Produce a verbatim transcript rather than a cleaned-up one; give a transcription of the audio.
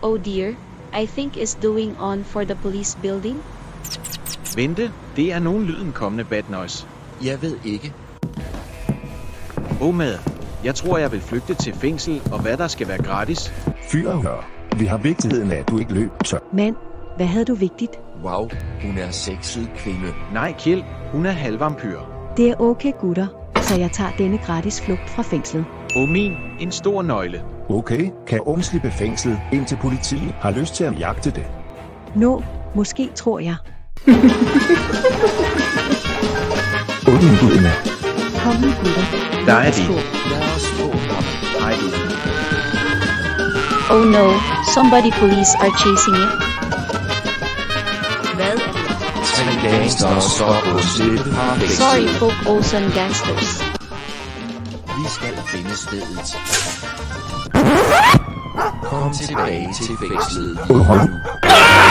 Oh dear, I think is doing on for the police building. Vente, det er nogen lyden kommende bad noise. Jeg ved ikke. Åh mad, jeg tror jeg vil flygte til fængsel, og hvad der skal være gratis. Fyr og hør. Vi har vigtigheden af, at du ikke løb tør. Mand, hvad havde du vigtigt? Wow, hun er sexet kvinde. Nej Kjeld, hun er halvvampyr. Det er okay gutter, så jeg tager denne gratis flugt fra fængslet. Åh min, en stor nøgle. Okay, kan undslippe fængslet, indtil politiet har lyst til at jagte det. Nå, no, måske tror jeg. Åbn gudene. Kom nu gutter. Der er de. Lad os få ham. Hej du. Oh no, somebody police are chasing it. Hvad er det? Tre gangster står på slippe fra fængslet. Sorry folk Olsen gangsters. Vi skal finde stedet. Kom tilbage til fængslet. Åh, hold.